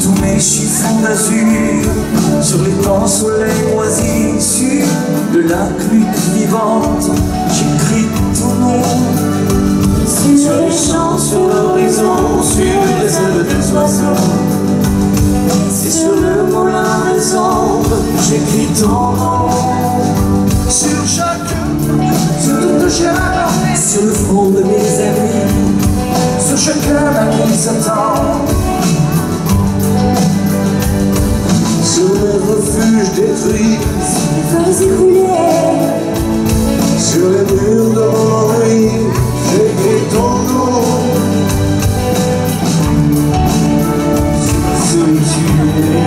sous mes chiffons d'azur, sur les pans soleil moisissures de la pluie vivante, j'écris ton nom. Sur les champs, sur l'horizon, sur les ailes des oiseaux, et sur le moulin des ombres, j'écris ton nom. Sur toute chaque, sur le front de mes amis, sur chacun à qui s'attend, sur les refuges détruits, Vas-y rouler, sur les murs de mon ennui, j'écris ton nom. Sur la solitude